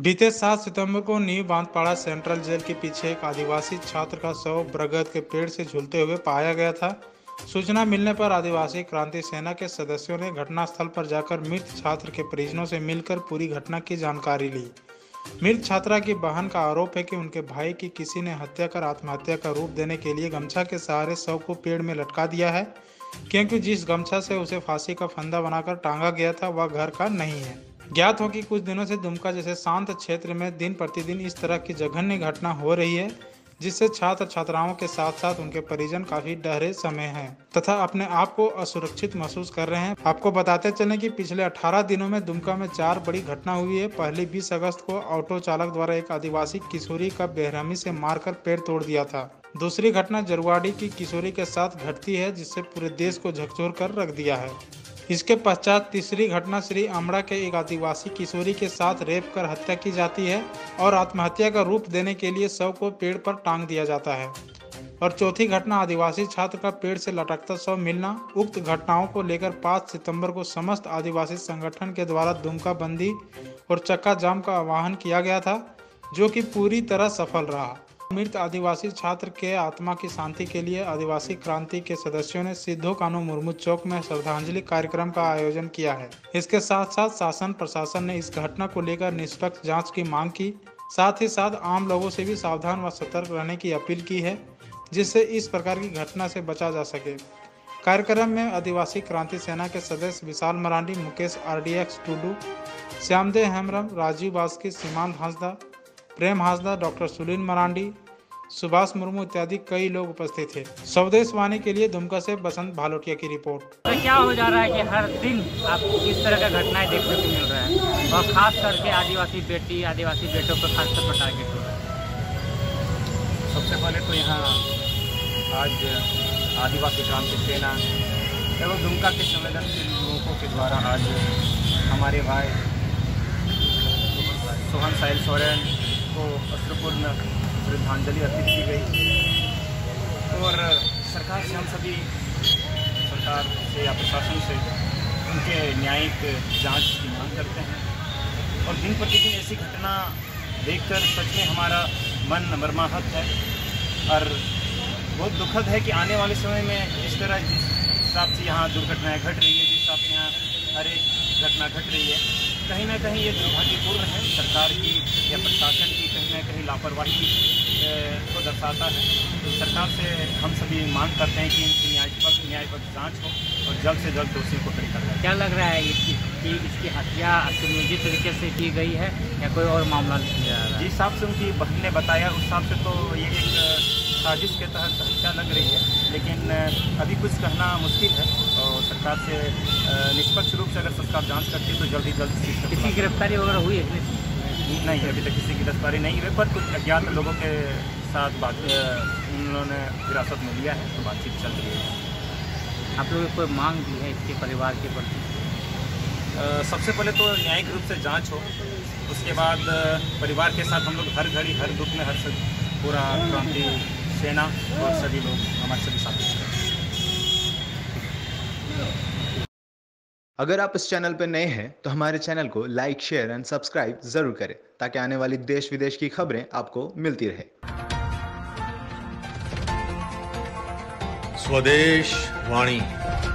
बीते 7 सितंबर को new बांधपाड़ा central jail के पीछे एक आदिवासी छात्र का शव बरगद के पेड़ से झूलते हुए पाया गया था। सूचना मिलने पर आदिवासी क्रांति सेना के सदस्यों ने घटनास्थल पर जाकर मृत छात्र के परिजनों से मिलकर पूरी घटना की जानकारी ली। मृत छात्रा की बहन का आरोप है कि उनके भाई की किसी ने हत्या कर आत्महत्या का रूप देने के लिए गमछा के सहारे शव को पेड़ में लटका दिया है, क्योंकि जिस गमछा से उसे फांसी का फंदा बनाकर टांगा गया था वह घर का नहीं है। ज्ञात हो कि कुछ दिनों से दुमका जैसे शांत क्षेत्र में दिन प्रतिदिन इस तरह की जघन्य घटना हो रही है, जिससे छात्र छात्राओं के साथ साथ उनके परिजन काफी डरे समय हैं तथा अपने आप को असुरक्षित महसूस कर रहे हैं। आपको बताते चलें कि पिछले 18 दिनों में दुमका में 4 बड़ी घटना हुई है। पहली 20 अगस्त को ऑटो चालक द्वारा एक आदिवासी किशोरी का बेरहमी से मारकर पैर तोड़ दिया था। दूसरी घटना जरवाड़ी की किशोरी के साथ घटती है, जिससे पूरे देश को झकझोर कर रख दिया है। इसके पश्चात तीसरी घटना श्री अमड़ा के एक आदिवासी किशोरी के साथ रेप कर हत्या की जाती है और आत्महत्या का रूप देने के लिए शव को पेड़ पर टांग दिया जाता है। और चौथी घटना आदिवासी छात्र का पेड़ से लटकता शव मिलना। उक्त घटनाओं को लेकर 5 सितंबर को समस्त आदिवासी संगठन के द्वारा दुमका बंदी और चक्का जाम का आह्वान किया गया था, जो कि पूरी तरह सफल रहा। मृत आदिवासी छात्र के आत्मा की शांति के लिए आदिवासी क्रांति के सदस्यों ने सिद्धो कान्हू मुर्मू चौक में श्रद्धांजलि कार्यक्रम का आयोजन किया है। इसके साथ साथ शासन प्रशासन ने इस घटना को लेकर निष्पक्ष जांच की मांग की। साथ ही साथ आम लोगों से भी सावधान व सतर्क रहने की अपील की है, जिससे इस प्रकार की घटना से बचा जा सके। कार्यक्रम में आदिवासी क्रांति सेना के सदस्य विशाल मरांडी, मुकेश RDX टुडू, श्यामदेव हेम्ब्रम, राजीव बास्की, सीमांत हांसदा, प्रेम हांसदा, डॉक्टर सुनील मरांडी, सुभाष मुर्मू इत्यादि कई लोग उपस्थित थे। स्वदेश वाणी के लिए दुमका से बसंत भालोटिया की रिपोर्ट। तो क्या हो जा रहा है कि हर दिन आपको इस तरह का घटनाएं देखने को मिल रहा है और खास करके आदिवासी बेटी आदिवासी बेटों पर खासतौर पर टारगेट हो रहा है। सबसे पहले तो यहाँ आज आदिवासी क्रांति सेना एवं दुमका के संवेदनशील लोगों के द्वारा आज हमारे भाई सोहन साहिल सोरेन को अश्रुपूर्ण श्रद्धांजलि अर्पित की गई और सरकार से हम सभी सरकार से या प्रशासन से उनके न्यायिक जांच की मांग करते हैं। और दिन प्रतिदिन ऐसी घटना देखकर सच में हमारा मन मर्माहत है और बहुत दुखद है कि आने वाले समय में इस तरह जिस हिसाब से यहाँ दुर्घटनाएं घट रही है, जिस हिसाब से यहाँ हर एक घटना घट रही है, कहीं ना कहीं ये दुर्भाग्यपूर्ण है। सरकार की या प्रशासन की कहीं ना कहीं लापरवाही को दर्शाता है। तो सरकार से हम सभी मांग करते हैं कि इनकी न्यायबद्ध जांच हो और जल्द से जल्द दोषियों को पकड़ा जाए। क्या लग रहा है कि इसकी हत्या सुनियोजित तरीके से की गई है या कोई और मामला नहीं जा रहा है? जिस हिसाब से उनकी बहन ने बताया उस हिसाब से तो ये एक साजिश के तहत हत्या लग रही है, लेकिन अभी कुछ कहना मुश्किल है। और सरकार से निष्पक्ष रूप से अगर सरकार जांच करती है तो जल्द ही जल्द किसी गिरफ्तारी वगैरह हुई है? नहीं, अभी तक किसी की गिरफ्तारी नहीं हुई, पर कुछ अज्ञात लोगों के साथ बात उन्होंने हिरासत में लिया है, तो बातचीत चल रही है। आप लोगों को कोई मांग दी है इसके परिवार के प्रति? सबसे पहले तो न्यायिक रूप से जांच हो, उसके बाद परिवार के साथ हम लोग हर घड़ी हर दुख में पूरा क्रांति सेना और सभी लोग हमारे सभी साथी हैं। अगर आप इस चैनल पर नए हैं तो हमारे चैनल को लाइक, शेयर एंड सब्सक्राइब जरूर करें, ताकि आने वाली देश विदेश की खबरें आपको मिलती रहे। स्वदेश वाणी।